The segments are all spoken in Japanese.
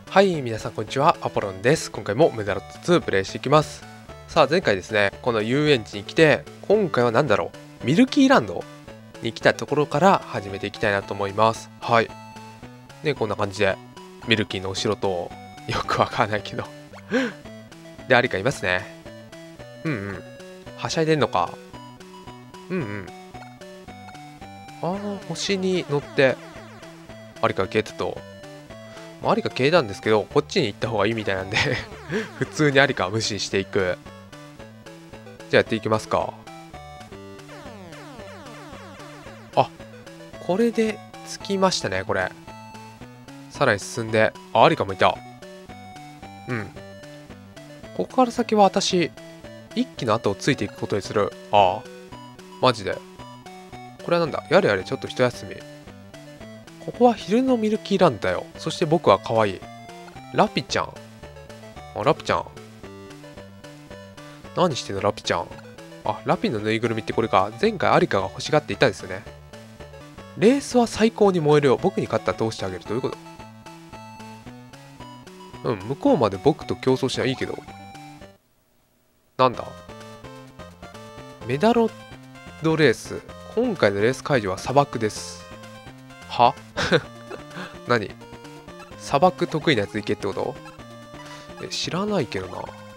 はい、皆さんこんにちは、アポロンです。今回もメダロット2プレイしていきます。さあ、前回ですね、この遊園地に来て、今回は何だろう、ミルキーランドに来たところから始めていきたいなと思います。はい。ね、こんな感じで、ミルキーのお城と、よくわからないけど。で、アリカいますね。うんうん。はしゃいでんのか。うんうん。あー、星に乗って、アリカが消えたと。アリカ消えたんですけど、こっちに行った方がいいみたいなんで普通にアリカは無視していく。じゃあやっていきますか。あ、これで着きましたね、これ。さらに進んで、あ、アリカもいた。うん。ここから先は私、一機の後をついていくことにする。ああ、マジで。これはなんだ、やれやれちょっと一休み。ここは昼のミルキーランドだよ。そして僕は可愛い。ラピちゃん。あ、ラピちゃん。何してんの、ラピちゃん。あ、ラピのぬいぐるみってこれか。前回アリカが欲しがっていたですよね。レースは最高に燃えるよ。僕に勝ったら通してあげる。どういうこと？うん、向こうまで僕と競争しないいけど。なんだ？メダロッドレース。今回のレース会場は砂漠です。は何？砂漠得意なやつ行けってこと？知らないけどな。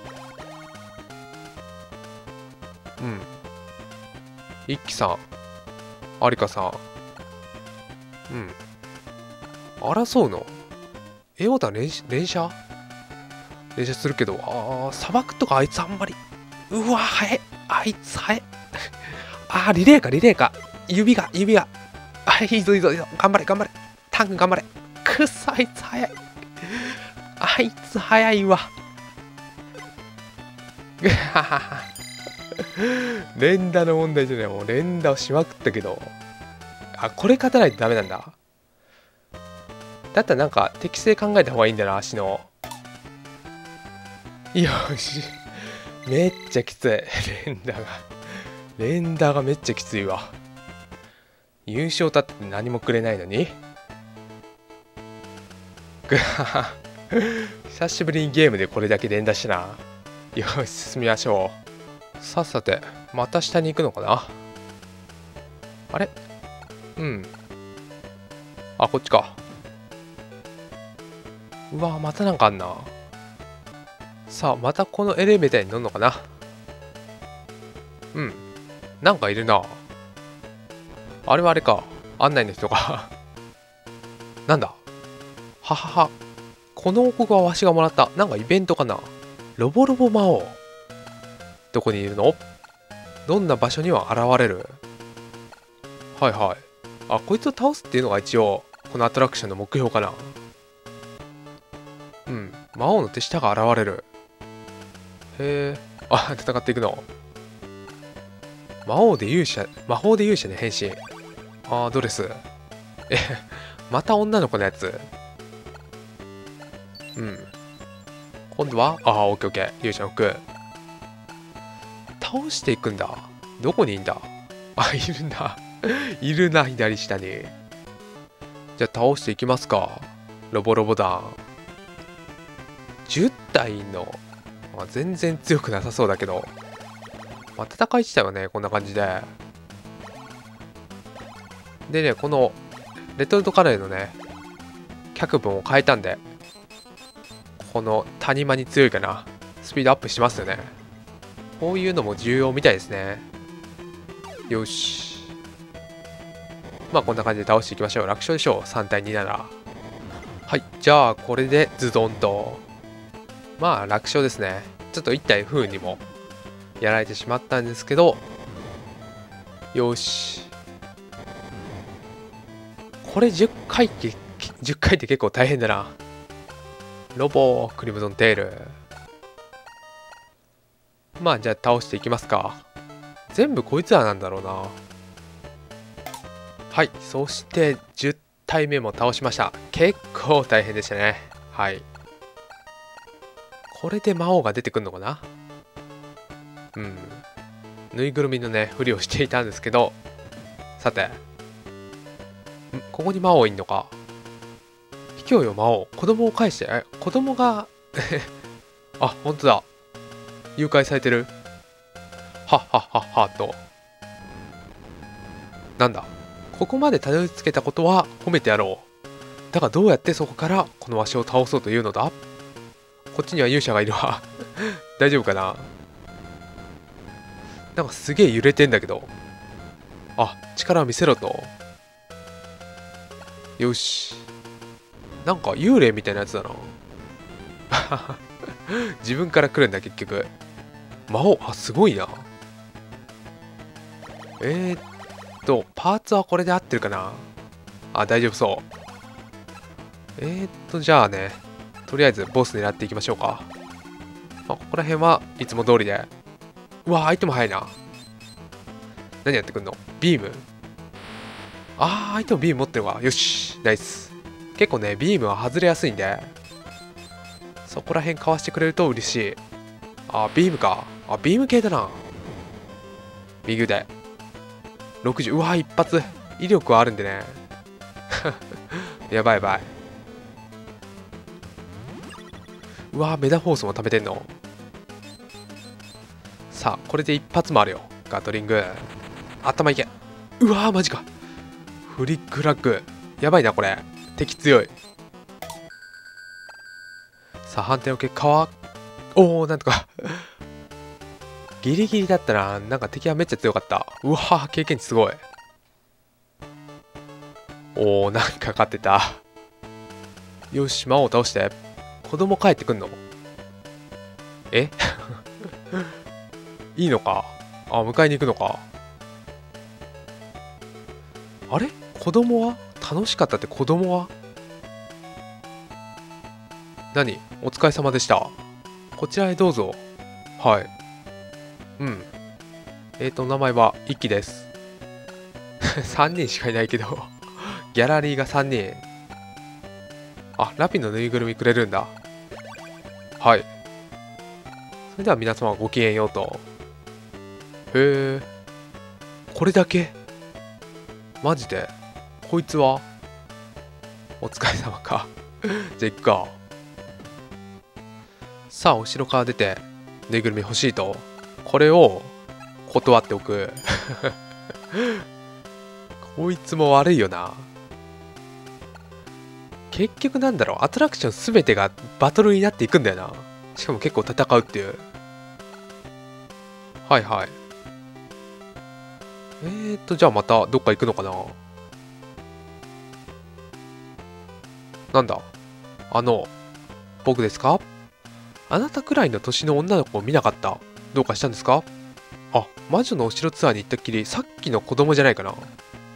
うん。一輝さん、アリカさん。うん。争うの？オタ連射するけど、砂漠とかあいつあんまり。うわ、早い。あいつ早い。リレーか。指が。いいぞ。頑張れ。タンク頑張れ。くっそ、あいつ早い。あいつ早いわ。連打の問題じゃない。もう連打をしまくったけど。これ勝たないとダメなんだ。だったらなんか適正考えた方がいいんだな、足の。よし。めっちゃきつい。連打がめっちゃきついわ。優勝だって何もくれないのに。久しぶりにゲームでこれだけ連打したな。よし、進みましょう。さっさて、また下に行くのかな。あれ？うん。あ、こっちか。うわ、またなんかあんな。さあ、またこのエレベーターに乗るのかな。うん。なんかいるな。あれはあれか。案内の人か。なんだ？ははは。この王国はわしがもらった。なんかイベントかな。ロボロボ魔王。どこにいるの？どんな場所には現れる？はいはい。こいつを倒すっていうのが一応、このアトラクションの目標かな。うん。魔王の手下が現れる。へえ。戦っていくの。魔法で勇者に変身。ドレス。え、また女の子のやつ。うん。今度はオッケーオッケー。勇者の服。倒していくんだ。どこにいんだ？いるな。いるな、左下に。じゃあ倒していきますか。ロボロボ弾。10体いんの。全然強くなさそうだけど。戦い自体はね、こんな感じで。でね、このレトルトカレーのね、脚本を変えたんで、この谷間に強いかな。スピードアップしますよね。こういうのも重要みたいですね。よし。こんな感じで倒していきましょう。楽勝でしょう。3対2なら。はい。じゃあ、これでズドンと。楽勝ですね。ちょっと1体不運にもやられてしまったんですけど、よし。これ10回って結構大変だな。ロボクリムゾンテール。じゃあ倒していきますか。全部こいつらなんだろうな。はい。そして10体目も倒しました。結構大変でしたね。はい。これで魔王が出てくるのかな。うん。ぬいぐるみのね、ふりをしていたんですけど、さて。ここに魔王いんのか。 卑怯よ魔王、子供を返して。子供があ、本当だ。誘拐されてる。はっはっはっはと。なんだ、ここまでたどり着けたことは褒めてやろう。だがどうやってそこからこのわしを倒そうというのだ。こっちには勇者がいるわ大丈夫かな。なんかすげえ揺れてんだけど。あ、力を見せろと。よし。なんか幽霊みたいなやつだな自分から来るんだ結局。魔王、あ、すごいな。パーツはこれで合ってるかな。あ、大丈夫そう。じゃあね、とりあえずボス狙っていきましょうか。ここら辺はいつも通りで。うわ、相手も早いな。何やってくんの？ビーム？相手もビーム持ってるわ。よし、ナイス。結構ね、ビームは外れやすいんで、そこら辺かわしてくれると嬉しい。ビームか。ビーム系だな。右腕。60。うわ、一発。威力はあるんでね。やばいやばい。うわ、メダフォースも貯めてんの。さあ、これで一発もあるよ。ガトリング。頭いけ。うわー、マジか。フリックフラッグ。やばいな、これ。敵強い。さあ、判定の結果は、なんとかギリギリだったな。なんか敵はめっちゃ強かった。うわー、経験値すごい。なんか勝ってた。よし、魔王倒して。子供帰ってくんの？いいのか？迎えに行くのか？あれ？子供は楽しかったって。子供は何？お疲れ様でした。こちらへどうぞ。はい。うん。お名前は一輝です。3人しかいないけどギャラリーが3人。ラピのぬいぐるみくれるんだ。はい。それでは皆様ごきげんようと。へえ。これだけ？マジで？こいつはお疲れ様かじゃあ行くか。さあ、お城から出て、ぬいぐるみ欲しいと。これを断っておくこいつも悪いよな。結局なんだろう、アトラクションすべてがバトルになっていくんだよな。しかも結構戦うっていう。はいはい。じゃあまたどっか行くのかな。なんだ、僕ですか？あなたくらいの年の女の子を見なかった。どうかしたんですか？魔女のお城ツアーに行ったっきり、さっきの子供じゃないかな。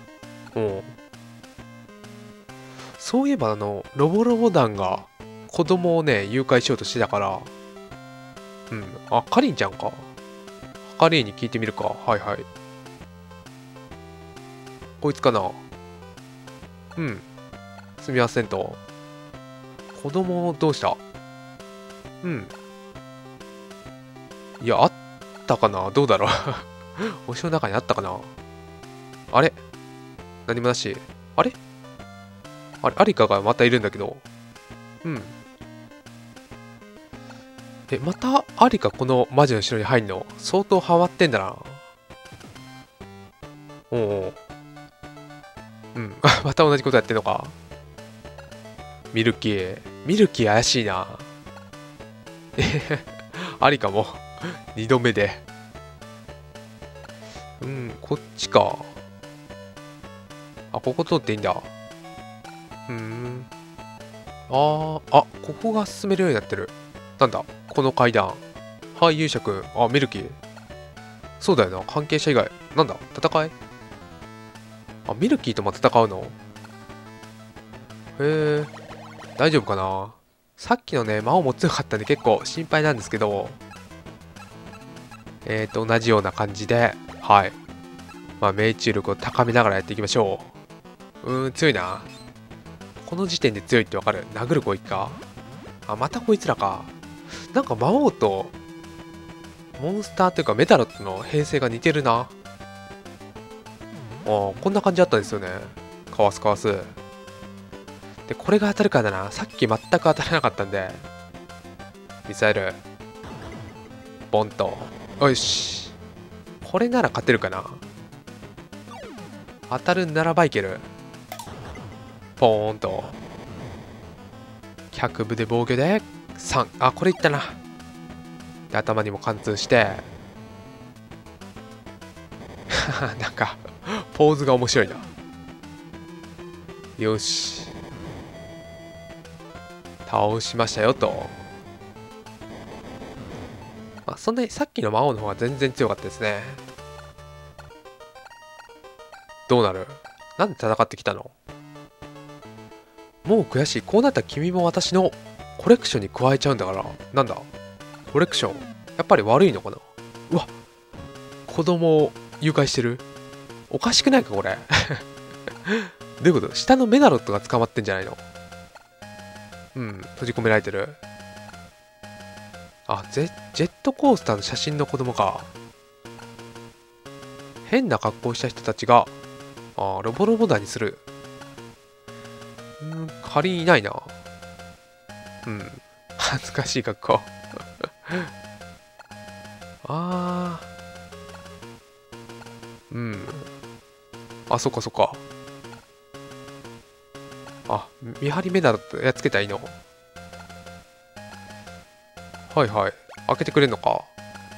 そういえばロボロボ団が子供をね、誘拐しようとしてたから。カリンちゃんか。カリンに聞いてみるか。はいはい。こいつかな。すみませんと。子供どうした？いや、あったかな。どうだろうお城の中にあったかな。あれ？何もなし。あれ？アリカがまたいるんだけど。またアリカこの魔女の城に入んの？相当ハマってんだな。また同じことやってんのか。ミルキー怪しいな。アリカも2度目で。こっちか。ここ通っていいんだ。ここが進めるようになってる。なんだこの階段。はい、勇者くん。ミルキー。そうだよな、関係者以外。なんだ戦い？ミルキーとも戦うの？へえ、大丈夫かな。さっきのね、魔王も強かったんで結構心配なんですけど、同じような感じで、はい。命中力を高めながらやっていきましょう。強いな。この時点で強いってわかる。殴る子いっか。またこいつらか。なんか魔王と、モンスターというかメタロットの編成が似てるな。こんな感じだったんですよね。かわす。 で、これが当たるかだな。さっき全く当たらなかったんで。ミサイル。ボンと。よし。これなら勝てるかな。当たるんならばいける。ポーンと。脚部で防御で3。あ、これいったな。で、頭にも貫通して。なんか、ポーズが面白いな。よし。倒しましたよと。そんなにさっきの魔王の方が全然強かったですね。どうなる？なんで戦ってきたの？もう悔しい。こうなったら君も私のコレクションに加えちゃうんだから。なんだ？コレクションやっぱり悪いのかな。うわ、子供を誘拐してる。おかしくないかこれ。どういうこと？下のメダロットが捕まってんじゃないの？うん、閉じ込められてる。あ、ジェットコースターの写真の子供か。変な格好した人たちが、ロボロボ団にする。仮にいないな。恥ずかしい格好。そっかそっか。見張りメダルってやっつけたらいいの？はいはい。開けてくれんのか。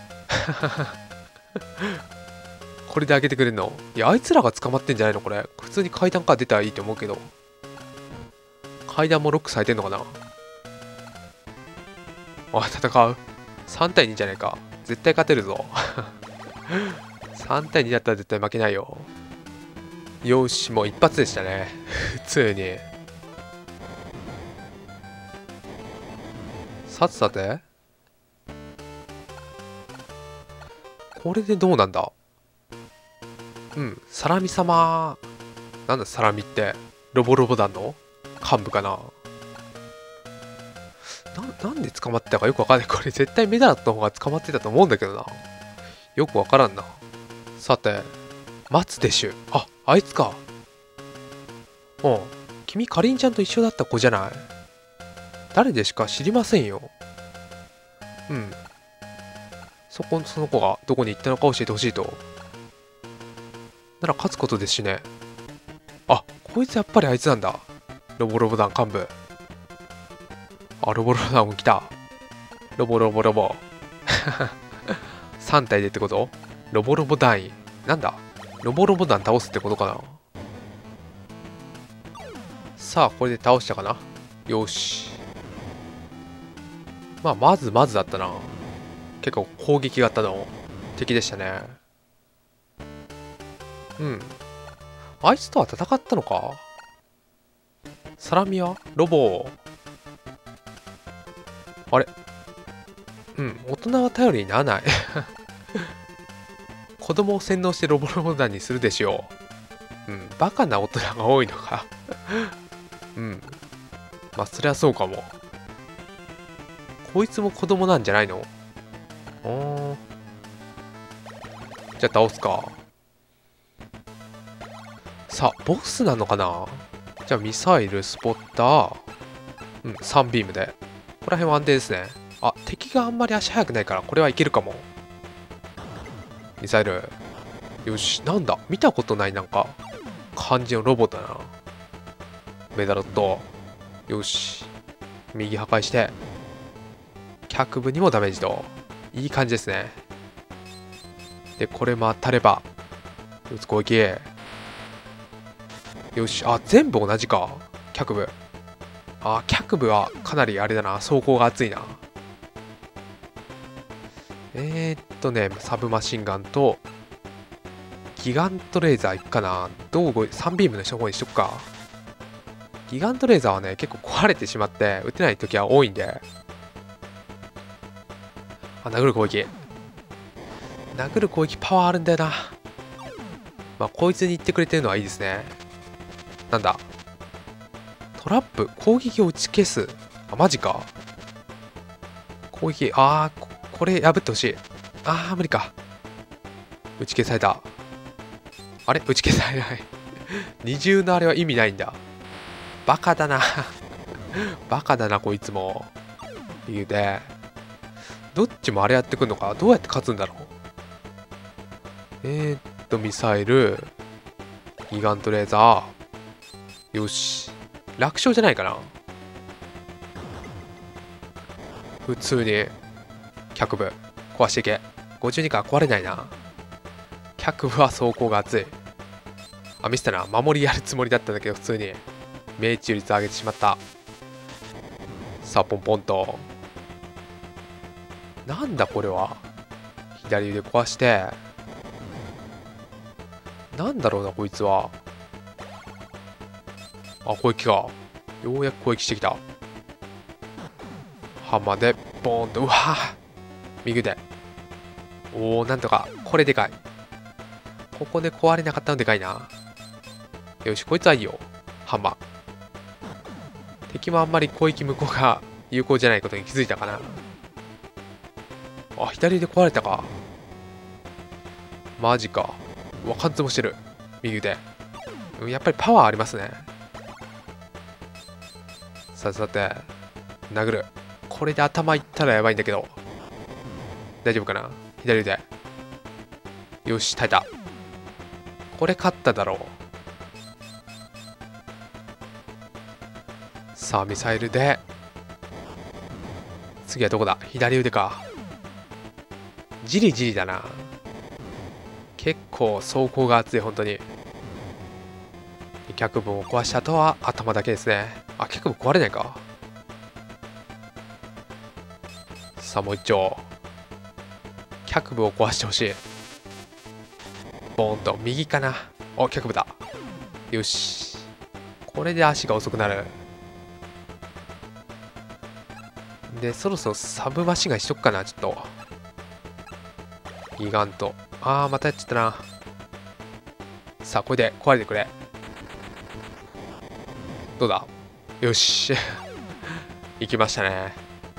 これで開けてくれんの？いや、あいつらが捕まってんじゃないのこれ。普通に階段から出たらいいと思うけど。階段もロックされてんのかな。戦う。3対2じゃないか。絶対勝てるぞ。3対2だったら絶対負けないよ。よし、もう一発でしたね。普通に。さてさて。これでどうなんだ？サラミ様。なんだサラミって。ロボロボ団の幹部かな。なんで捕まってたかよくわかんない。これ絶対メダラットの方が捕まってたと思うんだけどな。よくわからんな。さて、松でしゅ。あいつか。君かりんちゃんと一緒だった子じゃない。誰でしか知りませんよ。その子がどこに行ったのか教えてほしいと。なら勝つことですしね。こいつやっぱりあいつなんだ。ロボロボ団幹部。ロボロボ団も来た。ロボロボロボ。3体でってこと？ロボロボ団員。なんだ？ロボロボ団倒すってことかな。さあ、これで倒したかな。よし。まずだったな。結構攻撃型の敵でしたね。あいつとは戦ったのか。サラミはロボ。あれ？大人は頼りにならない。子供を洗脳してロボロボ団にするでしょう。バカな大人が多いのか。そりゃそうかも。こいつも子供なんじゃないの？じゃあ倒すか。さあ、ボスなのかな。じゃあミサイル、スポッター。3ビームで。ここら辺は安定ですね。敵があんまり足速くないからこれはいけるかも。ミサイル。よし、なんだ見たことないなんか感じのロボだな。メダロット。よし、右破壊して脚部にもダメージと。いい感じですね。でこれも当たれば打つ攻撃。よし、全部同じか。脚部。脚部はかなりあれだな、走行が熱いな。サブマシンガンとギガントレーザーいくかな。3ビームの処方にしとくか。ギガントレーザーはね、結構壊れてしまって撃てない時は多いんで。殴る攻撃。殴る攻撃パワーあるんだよな。こいつに言ってくれてるのはいいですね。なんだトラップ、攻撃を打ち消す。マジか。攻撃、これ破ってほしい。無理か。打ち消された。あれ打ち消されない。二重のあれは意味ないんだ。 バカだな。バカだな、こいつも。理由で。どっちもあれやってくんのか。どうやって勝つんだろう。ミサイル。ギガントレーザー。よし。楽勝じゃないかな。普通に、脚部、壊していけ。52から壊れないな。脚部は走行が熱い。あ、ミスったな。守りやるつもりだったんだけど、普通に。命中率上げてしまった。さあ、ポンポンと。なんだこれは。左腕壊して。なんだろうな、こいつは。あ、攻撃か。ようやく攻撃してきた。ハンマーで、ボーンと。うわぁ。右腕。おお、なんとか。これでかい。ここで壊れなかったのでかいな。よし、こいつはいいよ。ハンマー。敵もあんまり攻撃無効が有効じゃないことに気づいたかな。あ、左腕壊れたか。マジか。うわ、貫通もしてる。右腕。やっぱりパワーありますね。さて、殴る。これで頭いったらやばいんだけど。大丈夫かな。左腕。よし、耐えた。これ勝っただろう。さあ、ミサイルで。次はどこだ。左腕か。じりじりだな。結構走行が熱い、本当に。脚部を壊した後は頭だけですね。あ、脚部壊れないか。さあ、もう一丁。脚部を壊してほしい。ボーンと右かな。お、脚部だ。よし。これで足が遅くなる。で、そろそろサブマシンガンしとくかな、ちょっと。ギガント。あー、またやっちゃったな。さあ、これで壊れてくれ。どうだ。よし。行きましたね。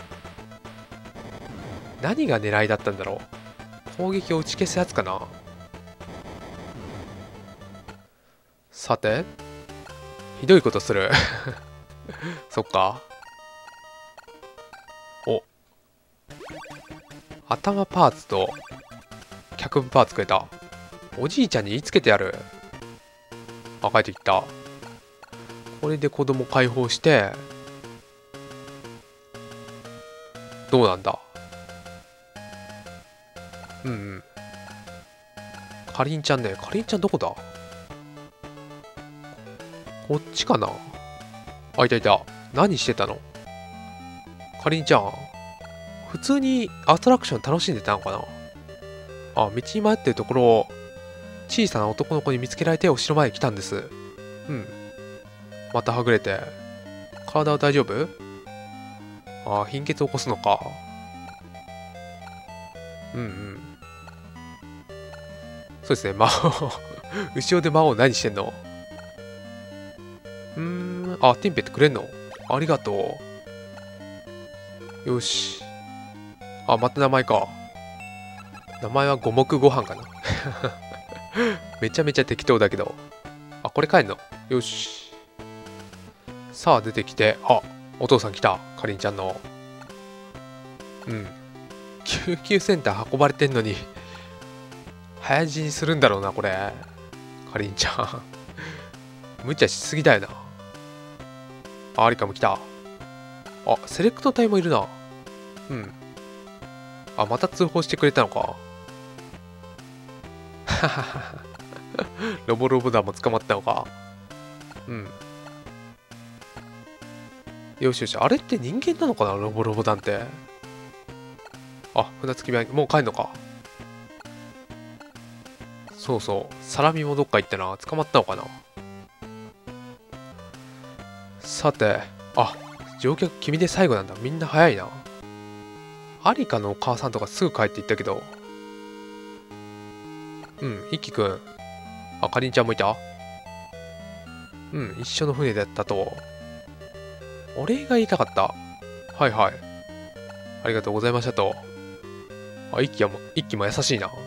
何が狙いだったんだろう。攻撃を打ち消すやつかな。さて。ひどいことする。そっか。お。頭パーツと脚部パーツくれた。おじいちゃんに言いつけてやる。あ、帰ってきた。これで子供解放して、どうなんだ。うんうん。かりんちゃんね。かりんちゃんどこだ。こっちかな。あ、いたいた。何してたの。かりんちゃん。普通にアトラクション楽しんでたのかな。あ、道に迷ってるところを小さな男の子に見つけられてお城まで来たんです。うん。またはぐれて。体は大丈夫。あ、貧血を起こすのか。うんうん。そうですね、魔王。後ろで魔王何してんの。あ、ティンペってくれんの。ありがとう。よし。あ、また名前か。名前は五目ご飯かな。めちゃめちゃ適当だけど。あ、これ帰んの。よし。さあ、出てきて。あ、お父さん来た。かりんちゃんの。うん。救急センター運ばれてんのに、早死にするんだろうな、これ。かりんちゃん。無茶しすぎだよな。あ、アリカも来た。あ、セレクト隊もいるな。うん。あ、また通報してくれたのか。ロボロボ団も捕まったのか。うん。よしよし。あれって人間なのかな、ロボロボ団って。あ、船着き場に、もう帰んのか。そうそう。サラミもどっか行ってな。捕まったのかな。さて。あ、乗客君で最後なんだ。みんな早いな。アリカのお母さんとかすぐ帰っていったけど。うん、イッキくん。あ、かりんちゃんもいた。うん、一緒の船だったと。お礼が言いたかった。はいはい。ありがとうございましたと。あ、イッキも優しいな。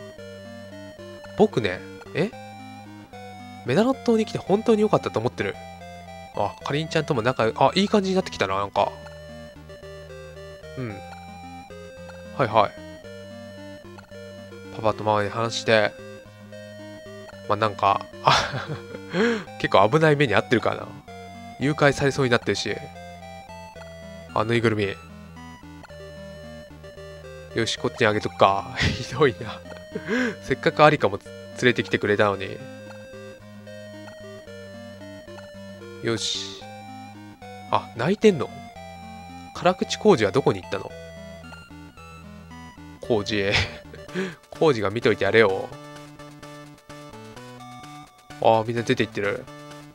僕ね、メダロッ島に来て本当に良かったと思ってる。 あ、かりんちゃんともあ、いい感じになってきたな、なんか。うん。はいはい。パパとママに話して、まあなんか、結構危ない目に遭ってるからな。誘拐されそうになってるし。ぬいぐるみ。よし、こっちにあげとくか。ひどいな。せっかくアリカも連れてきてくれたのに。よし。あ、泣いてんの？辛口工事はどこに行ったの？工事。工事が見といてやれよ。ああ、みんな出て行ってる。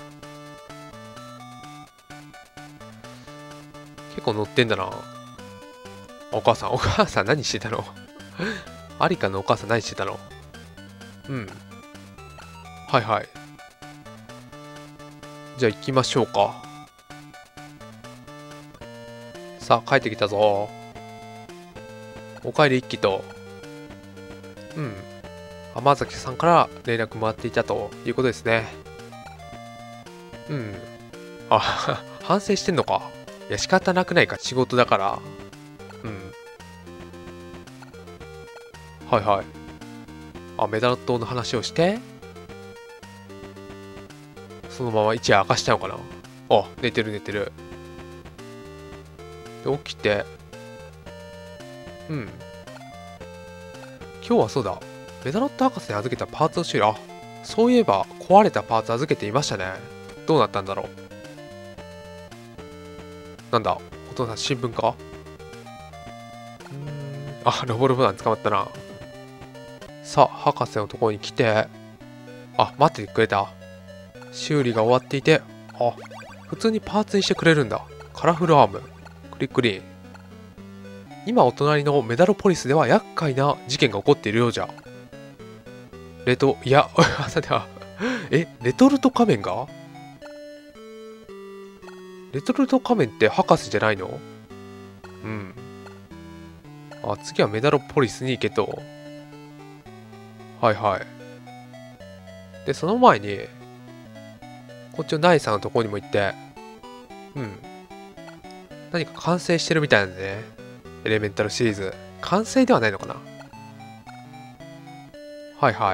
結構乗ってんだな。お母さん何してたの？アリカのお母さん何してたの？うん。はいはい。じゃあ行きましょうか。さあ、帰ってきたぞ。おかえり一輝と。うん。天崎さんから連絡もらっていたということですね。うん。あ、反省してんのか。いや、仕方なくないか、仕事だから。うん。はいはい。あ、メダロットの話をして、そのまま一夜明かしたのかな。あ、寝てる寝てる。で、起きて、うん。今日はそうだ。メダロット博士に預けたパーツを修理。あ、そういえば壊れたパーツ預けていましたね。どうなったんだろう。なんだ、お父さん新聞か？あ、ロボロボ団捕まったな。さあ、博士のところに来て、あ、待っててくれた。修理が終わっていて、あ、普通にパーツにしてくれるんだ。カラフルアーム。クリックリーン。今お隣のメダロポリスでは厄介な事件が起こっているようじゃ。いや、さては、レトルト仮面が？レトルト仮面って博士じゃないの？うん。あ、次はメダロポリスに行けと。はいはい。で、その前に、こっちのナイさんのところにも行って、うん。何か完成してるみたいなんでね。エレメンタルシリーズ。完成ではないのかな？はいはい。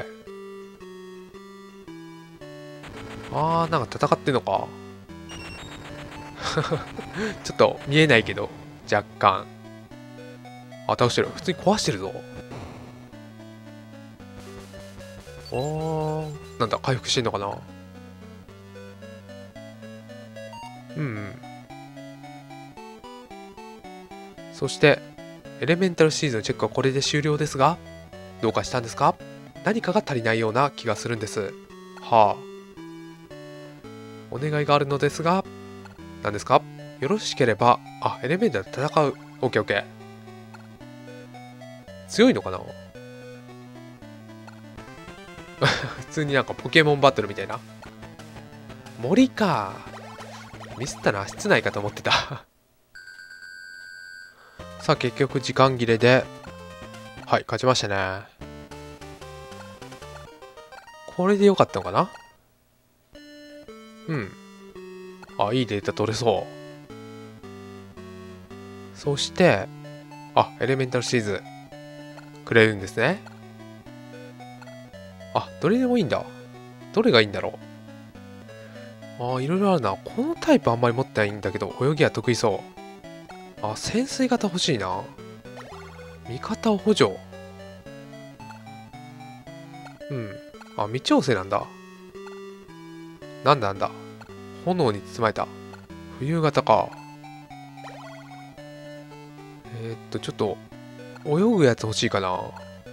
なんか戦ってんのか。ちょっと見えないけど、若干。あ、倒してる。普通に壊してるぞ。なんだ、回復してんのかな。うん。そして、エレメンタルシリーズのチェックはこれで終了ですが、どうかしたんですか？何かが足りないような気がするんです。はあ。お願いがあるのですが、何ですか？よろしければ、エレメンタルで戦う。オッケーオッケー。強いのかな？普通になんかポケモンバトルみたいな。森か。ミスったな。室内かと思ってた。さあ、結局時間切れで、はい、勝ちましたね。これでよかったのかな？うん。いいデータ取れそう。そして、エレメンタルシーズくれるんですね。どれでもいいんだ。どれがいいんだろう。いろいろあるな。このタイプあんまり持ってないんだけど、泳ぎは得意そう。潜水型欲しいな。味方を補助。うん。微調整なんだ。なんだ。炎に包まれた。冬型か。ちょっと、泳ぐやつ欲しいかな。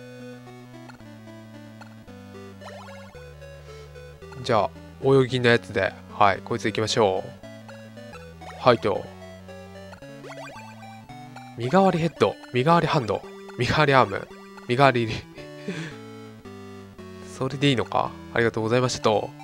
じゃあ、泳ぎのやつで、はい、こいつ行きましょう。はいと。身代わりヘッド、身代わりハンド、身代わりアーム、身代わりそれでいいのか？ありがとうございましたと。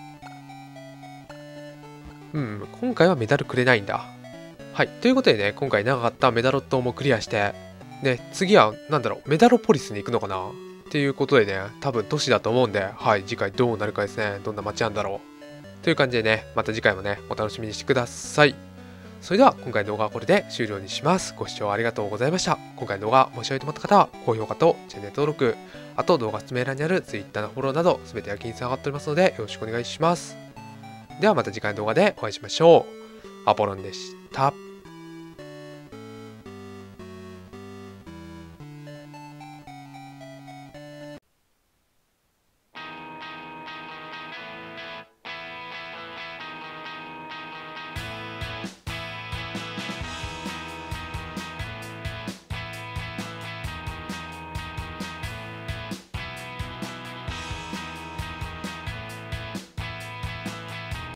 うん、今回はメダルくれないんだ。はい、ということでね、今回長かったメダロットもクリアして、で、次は、メダロポリスに行くのかなっていうことでね、多分都市だと思うんで、はい、次回どうなるかですね。どんな街なんだろという感じでね、また次回もね、お楽しみにしてください。それでは今回の動画はこれで終了にします。ご視聴ありがとうございました。今回の動画面白いと思った方は高評価とチャンネル登録、あと動画説明欄にある Twitter のフォローなど全て焼きにつながっておりますのでよろしくお願いします。ではまた次回の動画でお会いしましょう。アポロンでした。